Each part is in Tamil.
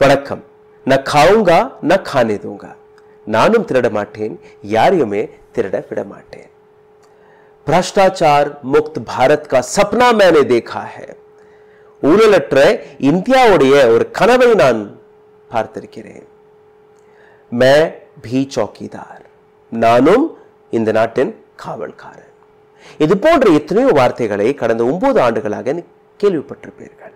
வணக்கம். நான் खाऊंगा न खाने दूंगा. நானும் திருட மாட்டேன், யாரையுமே திருட விட மாட்டேன். भ्रष्टाचार मुक्त भारत का सपना मैंने देखा है. ஊழலற்ற இந்தியாவுடைய ஒரு கனவை நான் பார்த்திருக்கிறேன். मैं भी चौकीदार. நானும் இந்த நாட்டின் காவல்காரன். இது போன்ற எத்தனையோ வார்த்தைகளை கடந்த 9 ஆண்டுகளாக கேள்விப்பட்டிருப்பீர்கள்.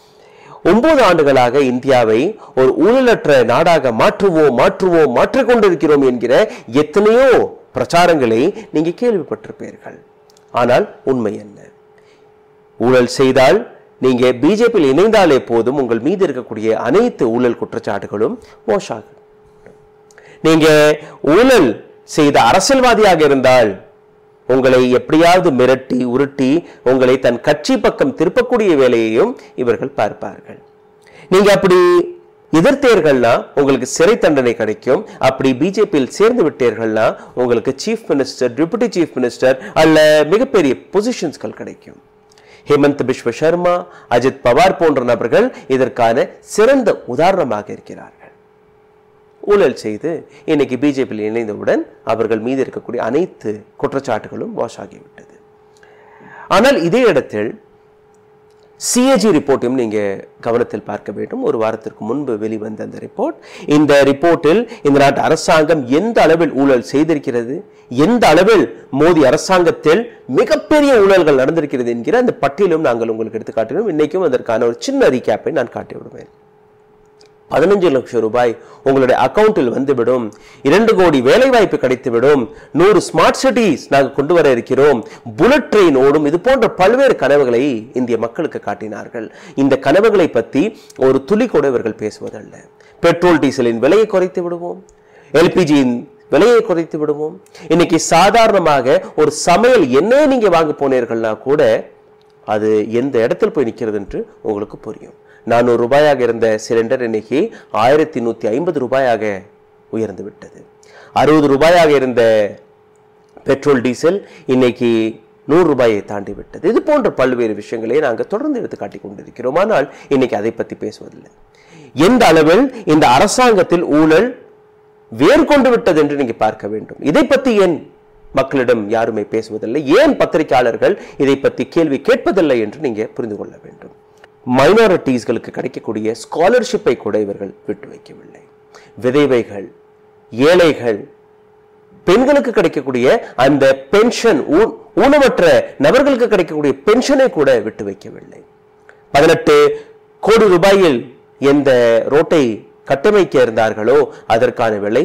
9 ஆண்டுகளாக இந்தியாவை ஒரு ஊழலற்ற நாடாக மாற்றிக்கொண்டிருக்கிறோம் என்கிற எத்தனையோ பிரச்சாரங்களை நீங்க கேள்விப்பட்டிருப்பீர்கள். ஆனால் உண்மை என்ன? ஊழல் செய்தால் நீங்க பிஜேபியில் இணைந்தாலே போதும், உங்கள் மீது இருக்கக்கூடிய அனைத்து ஊழல் குற்றச்சாட்டுகளும் வாஷ் ஆகும். நீங்க ஊழல் செய்த அரசியல்வாதியாக இருந்தால் உங்களை எப்படியாவது மிரட்டி உருட்டி உங்களை தன் கட்சி பக்கம் திருப்பக்கூடிய வேலையையும் இவர்கள் பார்ப்பார்கள். நீங்க அப்படி எதிர்த்தீர்கள்னா உங்களுக்கு சிறை தண்டனை கிடைக்கும். அப்படி பிஜேபியில் சேர்ந்து விட்டீர்கள்னா உங்களுக்கு chief minister, deputy chief minister அல்ல மிகப்பெரிய பொசிஷன்ஸ்கள் கிடைக்கும். ஹேமந்த் பிஸ்வ சர்மா, அஜித் பவார் போன்ற நபர்கள் இதற்கான சிறந்த உதாரணமாக இருக்கிறார்கள். ஊழல் செய்து இன்னைக்கு பிஜேபியில் இணைந்தவுடன் அவர்கள் மீது இருக்கக்கூடிய அனைத்து குற்றச்சாட்டுகளும் வாஷ் ஆகிவிட்டது. ஆனால் இதே இடத்தில் சிஏஜி ரிப்போர்ட்டையும் நீங்க கவனத்தில் பார்க்க வேண்டும். ஒரு வாரத்திற்கு முன்பு வெளிவந்த அந்த ரிப்போர்ட், இந்த ரிப்போர்ட்டில் இந்த நாட்டு அரசாங்கம் எந்த அளவில் ஊழல் செய்திருக்கிறது, எந்த அளவில் மோடி அரசாங்கத்தில் மிகப்பெரிய ஊழல்கள் நடந்திருக்கிறது என்கிற அந்த பட்டியலும் நாங்கள் உங்களுக்கு எடுத்து காட்டுகிறோம். இன்னைக்கும் அதற்கான ஒரு சின்ன ரீகேப்பை நான் காட்டி விடுவேன். 15 லட்சம் ரூபாய் உங்களுடைய அக்கவுண்டில் வந்துவிடும், 2 கோடி வேலை வாய்ப்பு கிடைத்துவிடும், 100 ஸ்மார்ட் சிட்டிஸ் நாங்கள் கொண்டு வர இருக்கிறோம், புல்லட் ட்ரெயின் ஓடும், இது போன்ற பல்வேறு கனவுகளை இந்திய மக்களுக்கு காட்டினார்கள். இந்த கனவுகளை பற்றி ஒரு துளி கூட இவர்கள் பேசுவதல்ல. பெட்ரோல் டீசலின் விலையை குறைத்து விடுவோம், எல்பிஜியின் விலையை குறைத்து விடுவோம். இன்னைக்கு சாதாரணமாக ஒரு சமையல் என்ன நீங்க வாங்க போனீர்கள்னா கூட அது எந்த இடத்தில் போய் நிற்கிறது என்று உங்களுக்கு புரியும். 400 ரூபாயாக இருந்த சிலிண்டர் இன்னைக்கு 1150 ரூபாயாக உயர்ந்து விட்டது. 60 ரூபாயாக இருந்த பெட்ரோல் டீசல் இன்னைக்கு 100 ரூபாயை தாண்டி விட்டது. இது போன்ற பல்வேறு விஷயங்களை நாங்கள் தொடர்ந்து எடுத்து காட்டிக் கொண்டிருக்கிறோம். ஆனால் இன்னைக்கு அதை பற்றி பேசுவதில்லை. எந்த அளவில் இந்த அரசாங்கத்தில் ஊழல் வேர் கொண்டு விட்டது என்று நீங்க பார்க்க வேண்டும். இதை பற்றி ஏன் மக்களிடம் யாருமே பேசுவதில்லை, ஏன் பத்திரிகையாளர்கள் இதை பற்றி கேள்வி கேட்பதில்லை என்று நீங்க புரிந்து கொள்ள வேண்டும். மைனாரிட்டிஸ்களுக்கு கிடைக்கக்கூடிய ஸ்காலர்ஷிப்பை கூட இவர்கள் விட்டு வைக்கவில்லை. விதவைகள், ஏழைகள், பெண்களுக்கு கிடைக்கக்கூடிய அந்த பென்ஷன், ஊனமற்ற நபர்களுக்கு கிடைக்கக்கூடிய பென்ஷனை கூட விட்டு வைக்கவில்லை. 18 கோடி ரூபாயில் எந்த ரோட்டை கட்டமைக்க இருந்தார்களோ அதற்கான விலை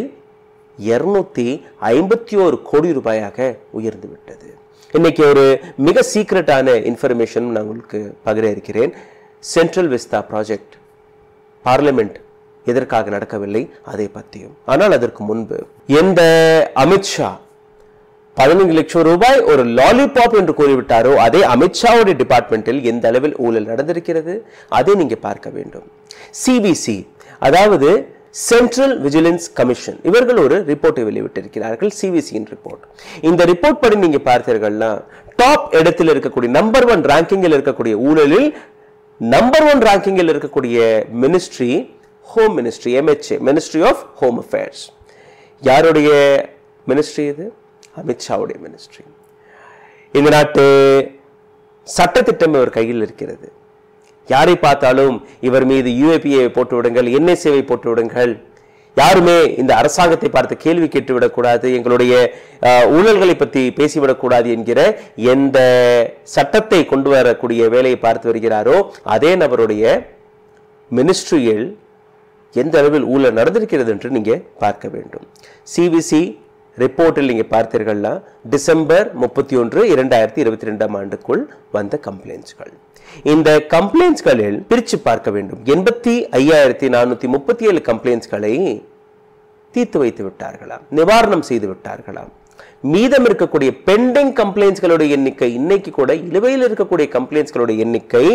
251 கோடி ரூபாயாக உயர்ந்து விட்டது. இன்னைக்கு ஒரு மிக சீக்ரெட்டான இன்ஃபர்மேஷன் நான் உங்களுக்கு பகிர இருக்கிறேன். சென்ட்ரல் விஸ்தா ப்ராஜெக்ட் பார்லிமெண்ட் எதற்காக நடக்கவில்லை அதை பற்றியும். ஆனால் அதற்கு முன்பு எந்த அமித்ஷா 15 லட்சம் ரூபாய் ஒரு லாலிபாப் என்று கூறிவிட்டாரோ அதே அமித்ஷாவுடைய டிபார்ட்மெண்டில் எந்த அளவில் ஊழல் நடந்திருக்கிறது அதை நீங்க பார்க்க வேண்டும். சிபிசி, அதாவது சென்ட்ரல் விஜிலன்ஸ் கமிஷன், இவர்கள் ஒரு ரிப்போர்ட்டை வெளியிட்டிருக்கிறார்கள், சிவிசியின் ரிப்போர்ட். இந்த ரிப்போர்ட் படி நீங்க பார்த்தீர்கள்னா டாப் இடத்தில் இருக்கக்கூடிய நம்பர் 1 ரேங்கிங்கில் இருக்கக்கூடிய ஊழலில் நம்பர் 1 ரேங்கிங்கில் இருக்கக்கூடிய ministry home ministry, MHA, ministry of home affairs. யாருடைய மினிஸ்ட்ரி இது? அமித்ஷாவுடைய மினிஸ்ட்ரி. இந்த நாட்டு சட்டத்திட்டம் இவர் கையில் இருக்கிறது. யாரை பார்த்தாலும் இவர் மீது UAPA போட்டு விடுங்கள், NSAவை போட்டு விடுங்கள், யாருமே இந்த அரசாங்கத்தை பார்த்து கேள்வி கேட்டுவிடக்கூடாது, எங்களுடைய ஊழல்களை பற்றி பேசிவிடக்கூடாது என்கிற எந்த சட்டத்தை கொண்டு வரக்கூடிய வேலையை பார்த்து வருகிறாரோ அதே நபருடைய மினிஸ்ட்ரியில் எந்த அளவில் ஊழல் நடந்திருக்கிறது என்று நீங்க பார்க்க வேண்டும். சிவிசி ரிப்போர்ட்டில் நீங்க பார்த்தீர்கள்னா டிசம்பர் 31, 2022 ஆண்டுக்குள் வந்த கம்ப்ளைண்ட்ஸ்கள். இந்த கம்ப்ளைண்ட்ஸ்களில் பிரித்து பார்க்க வேண்டும். 85,437 கம்ப்ளைண்ட்ஸ்களை தீர்த்து வைத்து விட்டார்களாம், நிவாரணம் செய்து விட்டார்களாம். மீதம் இருக்கக்கூடிய பெண்டிங் கம்ப்ளைண்ட்ஸ்களுடைய எண்ணிக்கை, இன்னைக்கு கூட இழுவையில் இருக்கக்கூடிய கம்ப்ளைண்ட்ஸ்களுடைய எண்ணிக்கை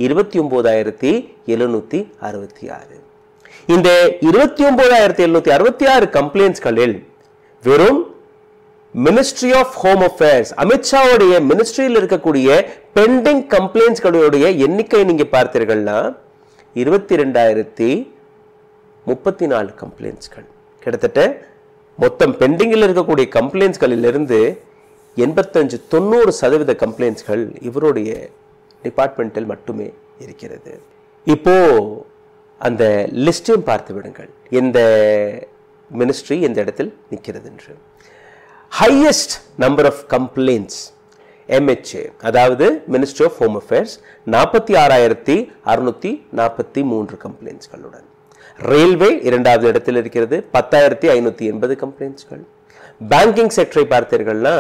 29,766. இந்த 29,766 கம்ப்ளைண்ட்ஸ்களில் வெறும் மினிஸ்ட்ரி ஆஃப் ஹோம் அஃபேர்ஸ், அமித்ஷாவுடைய மினிஸ்ட்ரியில் இருக்கக்கூடிய பெண்டிங் கம்ப்ளைண்ட்ஸ்களுடைய எண்ணிக்கை நீங்க பார்த்தீர்கள்னா 34 கம்ப்ளைண்ட்ஸ்கள். கிட்டத்தட்ட மொத்தம் பெண்டிங்கில் இருக்கக்கூடிய கம்ப்ளைண்ட்ஸ்களிலிருந்து 85-90% கம்ப்ளைண்ட்ஸ்கள் இவருடைய டிபார்ட்மெண்ட்டில் மட்டுமே இருக்கிறது. இப்போ அந்த லிஸ்டையும் பார்த்து விடுங்கள், எந்த மினிஸ்ட்ரி எந்த இடத்தில் நிற்கிறது என்று. Highest number of complaints MHA, அதாவது மினிஸ்ட்ரி ஆஃப் ஹோம் அஃபேர்ஸ், 46,643 கம்ப்ளைண்ட்ஸ்களுடன். ரயில்வே இரண்டாவது இடத்தில் இருக்கிறது, 10,580 கம்ப்ளைண்ட்ஸ்கள். பேங்கிங் செக்டரை பார்த்தீர்கள்னா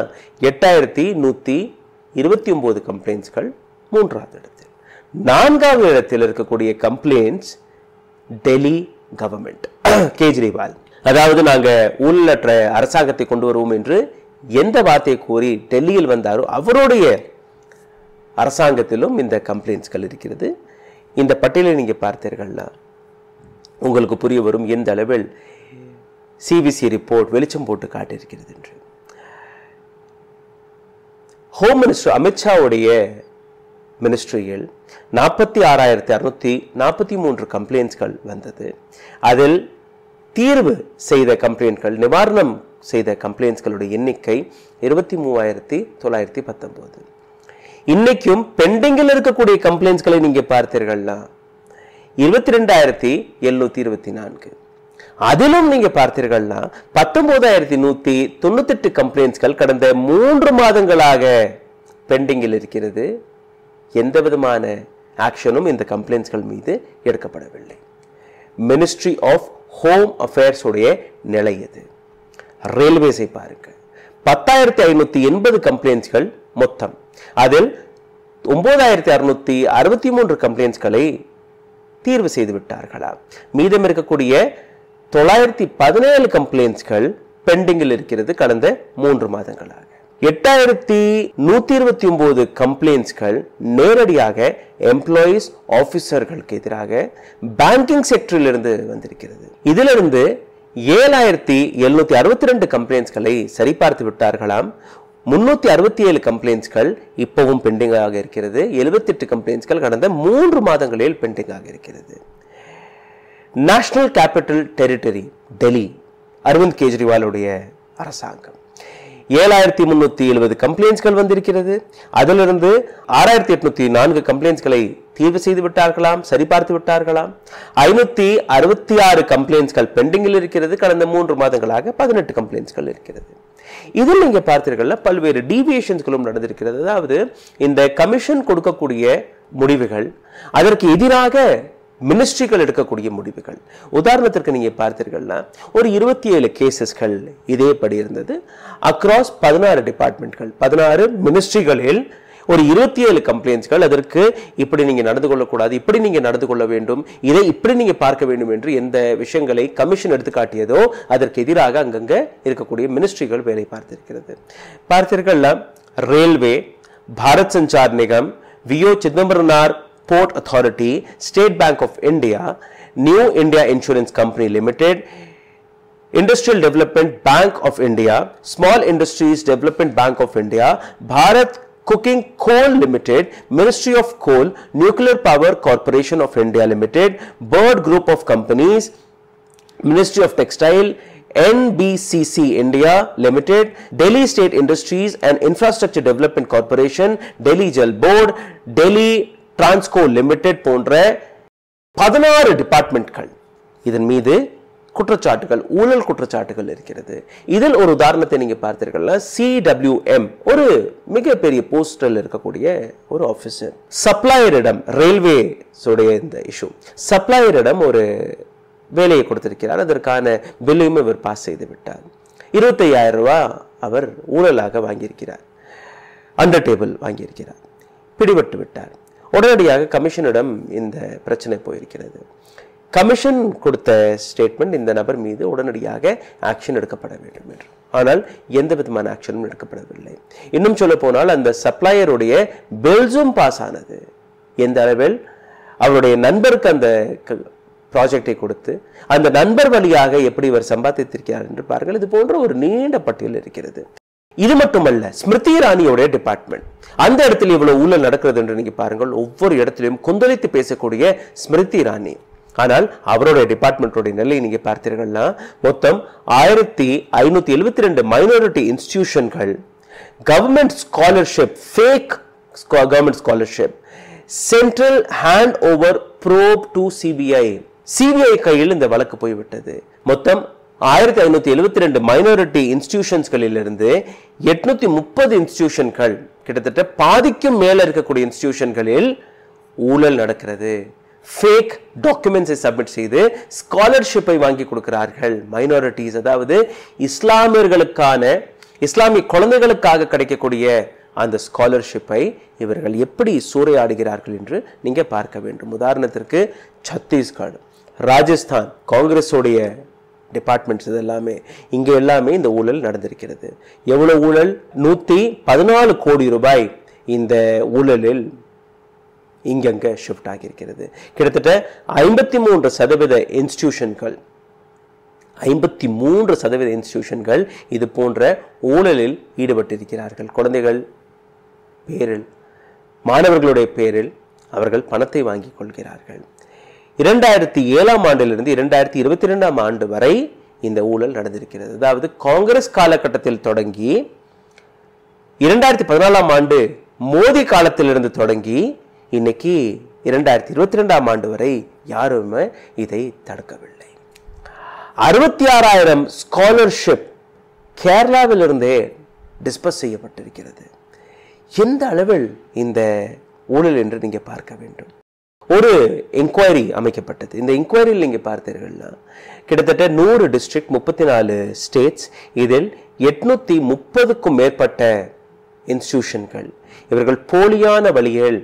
8,129 கம்ப்ளைண்ட்ஸ்கள் மூன்றாவது இடத்தில். நான்காவது இடத்தில் இருக்கக்கூடிய கம்ப்ளைண்ட்ஸ் டெல்லி கவர்மெண்ட், கேஜ்ரிவால். அதாவது நாங்க ஊழலற்ற அரசாங்கத்தை கொண்டு வருவோம் என்று எந்த வார்த்தையை கூறி டெல்லியில் வந்தாரோ அவருடைய அரசாங்கத்திலும் இந்த கம்ப்ளைண்ட்ஸ்கள் இருக்கிறது. இந்த பட்டியலை நீங்க பார்த்தீர்கள்னா உங்களுக்கு புரிய வரும் எந்த அளவில் சிபிசி ரிப்போர்ட் வெளிச்சம் போட்டு காட்டியிருக்கிறது என்று. ஹோம் மினிஸ்டர் அமித்ஷாவுடைய மினிஸ்ட்ரியில் 46,643 கம்ப்ளைண்ட்ஸ்கள் வந்தது. அதில் தீர்வு செய்த கம்ப்ளைண்ட்கள், நிவாரணம் செய்த கம்ப்ளைண்ட்ஸ்களுடைய எண்ணிக்கை 23,919. இன்னைக்கும் பெண்டிங்கில் இருக்கக்கூடிய கம்ப்ளைண்ட்ஸ்களை நீங்க பார்த்தீர்கள்னா 22,724. அதிலும் நீங்க பார்த்தீர்கள்னா 19,198 கம்ப்ளைண்ட்ஸ்கள் கடந்த 3 மாதங்களாக பெண்டிங்கில் இருக்கிறது. எந்த விதமான ஆக்ஷனும் இந்த கம்ப்ளைண்ட்ஸ்கள் மீது எடுக்கப்படவில்லை. மினிஸ்ட்ரி ஆஃப் ஹோம் அஃபேர்ஸ் உடைய நிலை இது. ரயில்வேஸை பாருங்க, 10,580 கம்ப்ளைண்ட்ஸ்கள் மொத்தம். அதில் 9,663 கம்ப்ளைண்ட்ஸ்களை தீர்வு செய்து விட்டார்களா? மீதம் இருக்கக்கூடிய 917 கம்ப்ளைண்ட்ஸ்கள் பெண்டிங்கில் இருக்கிறது கடந்த 3 மாதங்களாக. 8,129 கம்ப்ளைண்ட்ஸ்கள் நேரடியாக எம்ப்ளாயீஸ் ஆபீசர்களுக்கு எதிராக பேங்கிங் செக்டரில் இருந்து வந்திருக்கிறது. இதிலிருந்து 7,762 கம்ப்ளைண்ட்ஸ்களை சரிபார்த்து விட்டார்களாம். 367 கம்ப்ளைண்ட்ஸ்கள் இப்பவும் பெண்டிங்காக இருக்கிறது. 78 கம்ப்ளைண்ட்ஸ்கள் கடந்த 3 மாதங்களில் பெண்டிங்காக இருக்கிறது. National capital territory Delhi, Arvind கெஜ்ரிவாலுடைய அரசாங்கம், 7,370 கம்ப்ளைண்ட்ஸ்கள் வந்திருக்கிறது. அதிலிருந்து 6,804 கம்ப்ளைண்ட்ஸ்களை தீர்வு செய்து விட்டார்களாம், சரிபார்த்து விட்டார்களாம். 566 கம்ப்ளைண்ட்ஸ்கள் பெண்டிங்கில் இருக்கிறது. கடந்த 3 மாதங்களாக 18 கம்ப்ளைண்ட்ஸ்கள் இருக்கிறது. இதில் நீங்க பார்த்தீர்கள்னா பல்வேறு டீவியேஷன்ஸ்களும் நடந்திருக்கிறது. அதாவது இந்த கமிஷன் கொடுக்கக்கூடிய முடிவுகள், அதற்கு எதிராக மினிஸ்ட்ரிகள் எடுக்கக்கூடிய முடிவுகள். உதாரணத்திற்கு நீங்க பார்த்தீர்கள்னா ஒரு 27 கேசஸ்கள் இதேபடி இருந்தது. அக்ராஸ் 16 டிபார்ட்மெண்ட்கள், 16 மினிஸ்ட்ரிகளில் ஒரு 27 கம்ப்ளைண்ட்ஸ்கள். அதற்கு இப்படி நீங்க நடந்து கொள்ளக்கூடாது, இப்படி நீங்க நடந்து கொள்ள வேண்டும், இதை இப்படி நீங்க பார்க்க வேண்டும் என்று எந்த விஷயங்களை கமிஷன் எடுத்து காட்டியதோ அதற்கு எதிராக அங்கங்க இருக்கக்கூடிய மினிஸ்ட்ரிகள் வேலை பார்த்திருக்கிறது. பார்த்தீர்கள்னா railway, Bharat Sanchar Nigam, V O Chidambaranar Port Authority, State Bank of India, New India Insurance Company Limited, Industrial Development Bank of India, Small Industries Development Bank of India, Bharat Cooking Coal Limited, Ministry of Coal, Nuclear Power Corporation of India Limited, Bird Group of Companies, Ministry of Textile, NBCC India Limited, Delhi State Industries and Infrastructure Development Corporation, Delhi Jal Board, Delhi Transco Limited போன்ற 16 டிபார்ட்மெண்ட்கள் இதன் மீது குற்றச்சாட்டுகள், ஊழல் குற்றச்சாட்டுகள் இருக்கிறது. இதில் ஒரு உதாரணத்தை நீங்க பார்த்தீர்கள்னா CWM, ஒரு மிகப்பெரிய போஸ்டல் இருக்கக்கூடிய ஒரு ஆபீசர், சப்ளையரிடம், ரயில்வே இந்த இஷ்யூ, சப்ளையரிடம் ஒரு வேலையை கொடுத்திருக்கிறார். அதற்கான பில்லையும் இவர் பாஸ் செய்து விட்டார். 25,000 ரூபாய் அவர் ஊழலாக வாங்கியிருக்கிறார், அண்டர் டேபிள் வாங்கியிருக்கிறார், பிடிபட்டு விட்டார். உடனடியாக கமிஷனிடம் இந்த பிரச்சனை போயிருக்கிறது. கமிஷன் கொடுத்த ஸ்டேட்மெண்ட், இந்த நபர் மீது உடனடியாக ஆக்ஷன் எடுக்கப்பட வேண்டும் என்று. ஆனால் எந்த விதமான ஆக்ஷனும் எடுக்கப்படவில்லை. இன்னும் சொல்ல போனால் அந்த சப்ளையருடைய பில்ஸும் பாஸ் ஆனது. எந்த அளவில் அவருடைய நண்பருக்கு அந்த ப்ராஜெக்டை கொடுத்து அந்த நண்பர் வழியாக எப்படி இவர் சம்பாதித்திருக்கிறார் என்று பாருங்கள். இது போன்ற ஒரு நீண்ட பட்டியல் இருக்கிறது. இது மட்டுமல்ல, ஸ்மிருதி இரானியோட டிபார்ட்மெண்ட், அந்த இடத்துல இவ்வளவு ஊழல் நடக்கிறது என்று நீங்க பாருங்கள். ஒவ்வொரு இடத்திலும் கொந்தளித்து பேசக்கூடிய ஸ்மிருதி இரானி ஆனால் அவருடைய டிபார்ட்மெண்டோட நிலை நீங்க பார்த்தீர்கள்னா மொத்தம் 1572 மைனாரிட்டி இன்ஸ்டிடியூஷன்கள், government scholarship, fake government scholarship, central hand over probe to CBI, CBI கையில் இந்த வழக்கு போய்விட்டது. மொத்தம் 1572 மைனாரிட்டி இன்ஸ்டிடியூஷன்ஸ்களிலிருந்து 830 இன்ஸ்டிடியூஷன்கள், கிட்டத்தட்ட பாதிக்கும் மேல இருக்கக்கூடிய இன்ஸ்டிடியூஷன்களில் ஊழல் நடக்கிறது. ஃபேக் டாக்குமெண்ட்ஸை சப்மிட் செய்து ஸ்காலர்ஷிப்பை வாங்கி கொடுக்கிறார்கள். மைனாரிட்டிஸ், அதாவது இஸ்லாமியர்களுக்கான, இஸ்லாமிய குழந்தைகளுக்காக கிடைக்கக்கூடிய அந்த ஸ்காலர்ஷிப்பை இவர்கள் எப்படி சூறையாடுகிறார்கள் என்று நீங்க பார்க்க வேண்டும். உதாரணத்திற்கு சத்தீஸ்கர், ராஜஸ்தான், காங்கிரஸோடைய டிபார்ட்மெண்ட்ஸ், இது எல்லாமே இங்க எல்லாமே இந்த ஊழல் நடந்திருக்கிறது. எவ்வளவு ஊழல்? 114 கோடி ரூபாய் இந்த ஊழலில் இங்கங்க ஷிஃப்ட் ஆகியிருக்கிறது. கிட்டத்தட்ட 53% இன்ஸ்டிடியூஷன்கள், 53% இன்ஸ்டிடியூஷன்கள் இது போன்ற ஊழலில் ஈடுபட்டிருக்கிறார்கள். குழந்தைகள் பேரில், மாணவர்களுடைய பேரில் அவர்கள் பணத்தை வாங்கிக் கொள்கிறார்கள். 2007ஆம் ஆண்டிலிருந்து 2022ஆம் ஆண்டு வரை இந்த ஊழல் நடந்திருக்கிறது. அதாவது காங்கிரஸ் காலகட்டத்தில் தொடங்கி 2014ஆம் ஆண்டு மோடி காலத்திலிருந்து தொடங்கி இன்னைக்கு 2022ஆம் ஆண்டு வரை யாருமே இதை தடுக்கவில்லை. 66,000 ஸ்காலர்ஷிப் கேரளாவிலிருந்தே டிஸ்பஸ் செய்யப்பட்டிருக்கிறது. எந்த அளவில் இந்த ஊழல் என்று நீங்க பார்க்க வேண்டும். ஒரு என்கொயரி அமைக்கப்பட்டது. இந்த என்கொயரியில் நீங்க பார்த்தீர்கள்னா கிட்டத்தட்ட 100 டிஸ்ட்ரிக்ட், 34 ஸ்டேட்ஸ், இதில் 830க்கும் மேற்பட்ட இன்ஸ்டிடியூஷன்கள் இவர்கள் போலியான வழியில்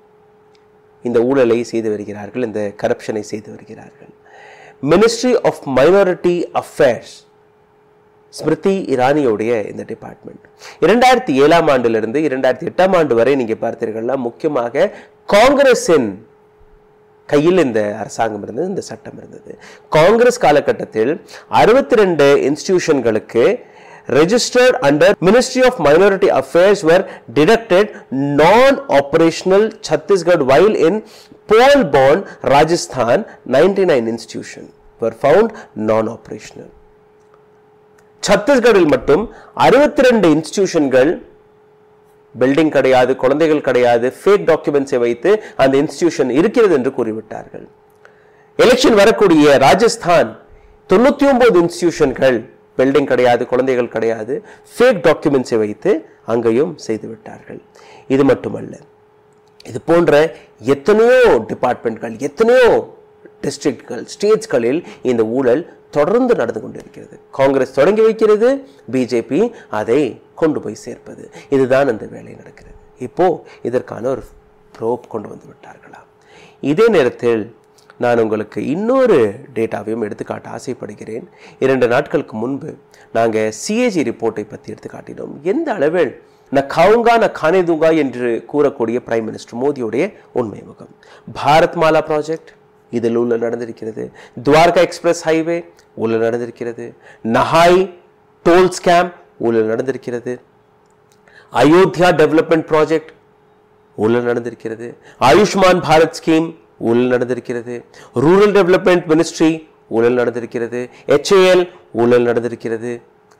இந்த ஊழலை செய்து வருகிறார்கள், இந்த கரப்ஷனை செய்து வருகிறார்கள். Ministry of minority affairs, Smriti இரானியோடைய இந்த டிபார்ட்மெண்ட் 2007ஆம் ஆண்டிலிருந்து 2008ஆம் ஆண்டு வரை நீங்க பார்த்தீர்கள்னா முக்கியமாக காங்கிரஸின் கையில் இந்த அரசாங்கம் இருந்தது, இந்த சட்டம் இருந்தது. காங்கிரஸ் காலகட்டத்தில் 62 இன்ஸ்டிடியூஷன்களுக்கு registered under Ministry of Minority Affairs were deducted non-operational Chhattisgarh, while in Pol Bond, Rajasthan, 99 institutions were found non-operational. சத்தீஸ்கரில் மட்டும் 62 இன்ஸ்டிடியூஷன்கள் பில்டிங் கிடையாது, குழந்தைகள் கிடையாது, ஃபேக் டாக்குமெண்ட்ஸை வைத்து அந்த இன்ஸ்டிடியூஷன் இருக்கிறது என்று கூறிவிட்டார்கள். எலெக்ஷன் வரக்கூடிய ராஜஸ்தான் 99 இன்ஸ்டிடியூஷன்கள் பில்டிங் கிடையாது, குழந்தைகள் கிடையாது, ஃபேக் டாக்குமெண்ட்ஸை வைத்து அங்கேயும் செய்து விட்டார்கள். இது மட்டுமல்ல, இது போன்ற எத்தனையோ டிபார்ட்மெண்ட்கள், எத்தனையோ டிஸ்ட்ரிக்ட்கள், ஸ்டேட்ஸ்களில் இந்த ஊழல் தொடர்ந்து நடந்து கொண்டிருக்கிறது. காங்கிரஸ் தொடங்கி வைக்கிறது, பிஜேபி அதை கொண்டு போய் சேர்ப்பது, இதுதான் அந்த வேலை நடக்கிறது. இப்போ இதற்கான ஒரு ப்ரோப் கொண்டு வந்து விட்டார்களா? இதே நேரத்தில் நான் உங்களுக்கு இன்னொரு டேட்டாவையும் எடுத்துக்காட்ட ஆசைப்படுகிறேன். 2 நாட்களுக்கு முன்பு நாங்கள் சிஏஜி ரிப்போர்ட்டை பற்றி எடுத்து காட்டினோம். எந்த அளவில் நான் காவுங்கா நான் கானே தூங்கா என்று கூறக்கூடிய பிரைம் மினிஸ்டர் மோடியுடைய உண்மை முகம். பாரத் மாலா ப்ராஜெக்ட், இதில் ஊழல் நடந்திருக்கிறது. துவாரகா எக்ஸ்பிரஸ் ஹைவே ஊழல் நடந்திருக்கிறது. நஹாய் டோல் ஸ்கேம் ஊழல் நடந்திருக்கிறது. அயோத்தியா டெவலப்மெண்ட் ப்ராஜெக்ட் ஊழல் நடந்திருக்கிறது. ஆயுஷ்மான் பாரத் ஸ்கீம் ஊழல் நடந்திருக்கிறது. ரூரல் டெவலப்மெண்ட் மினிஸ்ட்ரி ஊழல் நடந்திருக்கிறது. HAL ஊழல் நடந்திருக்கிறது.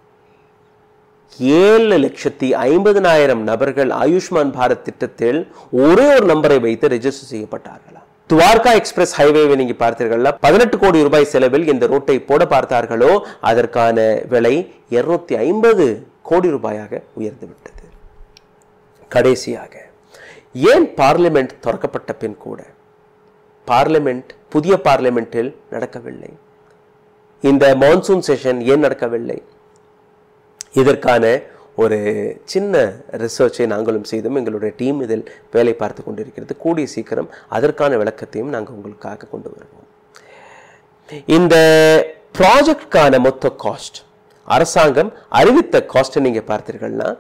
7,50,000 நபர்கள் ஆயுஷ்மான் பாரத் திட்டத்தில் ஒரே ஒரு நம்பரை வைத்து ரெஜிஸ்டர் செய்யப்பட்டார்களா? துவாரகா எக்ஸ்பிரஸ் ஹைவேவை நீங்க பார்த்தீர்கள், 18 கோடி ரூபாய் செலவில் இந்த ரோட்டை போட பார்த்தார்களோ அதற்கான விலை 250 கோடி ரூபாயாக உயர்ந்து விட்டது. கடைசியாக ஏன் பார்லிமெண்ட் திறக்கப்பட்ட பின் கூட பார்லிமெண்ட், புதிய பார்லிமெண்டில் நடக்கவில்லை? இந்த மான்சூன் செஷன் ஏன் நடக்கவில்லை? இதற்கான ஒரு சின்ன ரிசர்ச்சை நாங்களும் செய்தோம். எங்களுடைய டீம் இதில் வேலை பார்த்து கொண்டிருக்கிறது. கூடிய சீக்கிரம் அதற்கான விளக்கத்தையும் நாங்கள் உங்களுக்காக கொண்டு வருவோம். இந்த ப்ராஜெக்டுக்கான மொத்த காஸ்ட், அரசாங்கம் அறிவித்த காஸ்ட் நீங்க பார்த்தீர்கள்னா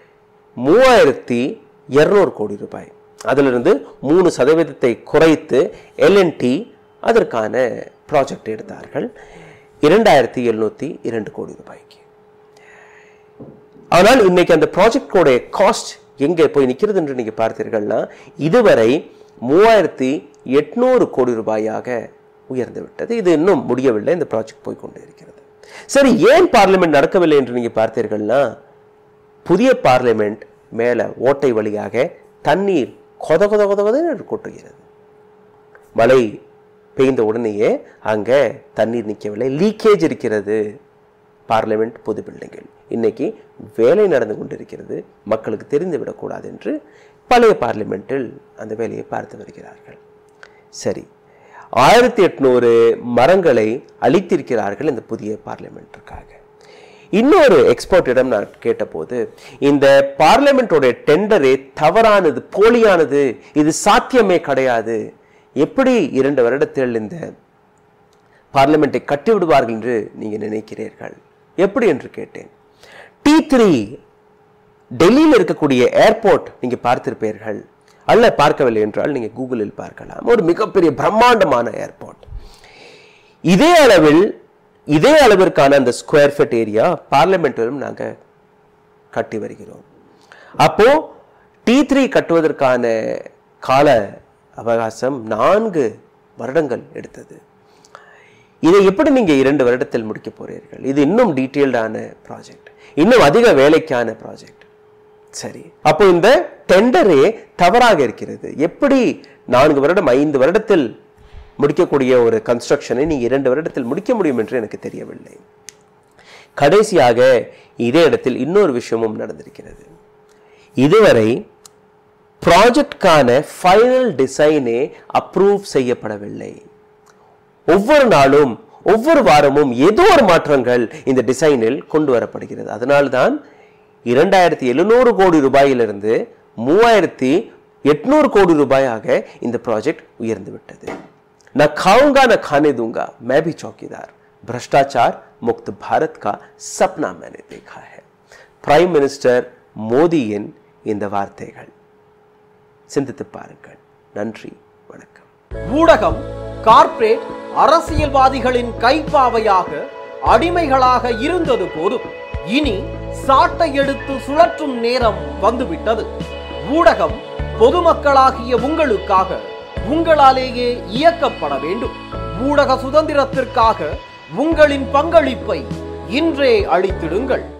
3,200 கோடி ரூபாய். அதிலிருந்து 3% குறைத்து L&T அதற்கான ப்ராஜெக்ட் எடுத்தார்கள் 2,702 கோடி ரூபாய்க்கு. ஆனால் இன்னைக்கு அந்த ப்ராஜெக்டோட காஸ்ட் எங்கே போய் நிற்கிறது என்று நீங்க பார்த்தீர்கள்னா இதுவரை 3,800 கோடி ரூபாயாக உயர்ந்து விட்டது. இது இன்னும் முடியவில்லை, இந்த ப்ராஜெக்ட் போய்கொண்டே இருக்கிறது. சரி, ஏன் பார்லிமெண்ட் நடக்கவில்லை என்று நீங்க பார்த்தீர்கள்னா, புதிய பார்லிமெண்ட் மேல ஓட்டை வழியாக தண்ணீர் கொத கொத கொத கொத கொட்டுகிறது. மழை பெய்ந்த உடனேயே அங்க தண்ணீர் நிற்கவில்லை, லீக்கேஜ் இருக்கிறது. பார்லிமெண்ட் பொது பில்டிங்கில் இன்னைக்கு வேலை நடந்து கொண்டிருக்கிறது, மக்களுக்கு தெரிந்து விடக்கூடாது என்று பழைய பார்லிமெண்டில் அந்த வேலையை பார்த்து வருகிறார்கள். சரி, 1800 மரங்களை அழித்திருக்கிறார்கள் இந்த புதிய பார்லிமெண்ட்டிற்காக. இன்னொரு எக்ஸ்பர்ட்டிடம் நான் கேட்டபோது, இந்த பார்லிமெண்டோட டெண்டரே தவறானது, போலியானது, இது சாத்தியமே கிடையாது, எப்படி 2 வருடத்தில் இந்த பார்லிமெண்டை கட்டி விடுவார்கள் என்று நீங்க நினைக்கிறீர்கள், எப்படி என்று கேட்டேன். T3 டெல்லியில் இருக்கக்கூடிய ஏர்போர்ட் நீங்க பார்த்திருப்பீர்கள், அல்ல பார்க்கவில்லை என்றால் நீங்க கூகுளில் பார்க்கலாம். ஒரு மிகப்பெரிய பிரம்மாண்டமான ஏர்போர்ட். இதே அளவிற்கான அந்த ஸ்கொயர் ஃபீட் ஏரியா பார்லிமெண்டிலும் நாங்க கட்டி வருகிறோம். அப்போ T3 கட்டுவதற்கான கால அவகாசம் 4 வருடங்கள் எடுத்தது. இதை எப்படி நீங்க 2 வருடத்தில் முடிக்க போறீர்கள்? இது இன்னும் டீடைல்டான ப்ராஜெக்ட், இன்னும் அதிக வேலைக்கான ப்ராஜெக்ட். சரி, அப்போ இந்த டெண்டரே தவறாக இருக்கிறது. எப்படி 4 வருடம் 5 வருடத்தில் முடிக்கக்கூடிய ஒரு கன்ஸ்ட்ரக்ஷனை நீங்க 2 வருடத்தில் முடிக்க முடியும் என்று எனக்கு தெரியவில்லை. கடைசியாக இதே இடத்தில் இன்னொரு விஷயமும் நடந்திருக்கிறது. இதுவரை ப்ராஜெக்ட்கான ஃபைனல் டிசைனே அப்ரூவ் செய்யப்படவில்லை. ஒவ்வொரு நாளும் ஒவ்வொரு வாரமும் ஏதோ ஒரு மாற்றங்கள் இந்த டிசைனில் கொண்டு வரப்படுகிறது. அதனால்தான் 2700 கோடி ரூபாயிலிருந்து 3800 கோடி ரூபாயாக இந்த ப்ராஜெக்ட் உயர்ந்து விட்டது. நான் खाऊंगा न खाने दूंगा, मैं भी चौकीदार, भ्रष्टाचार मुक्त भारत का सपना मैंने देखा है. பிரைம் மினிஸ்டர் மோடியின் இந்த வார்த்தைகள் சிந்தித்து பாருங்கள். நன்றி, வணக்கம். ஊடகம் கார்ப்பரேட் அரசியல்வாதிகளின் கைப்பாவையாக அடிமைகளாக இருந்தது போதும், இனி சாட்டை எடுத்து சுழற்றும் நேரம் வந்துவிட்டது. ஊடகம் பொதுமக்களாகிய உங்களுக்காக, உங்களாலேயே இயக்கப்பட வேண்டும். ஊடக சுதந்திரத்திற்காக உங்களின் பங்களிப்பை இன்றே அளித்திடுங்கள்.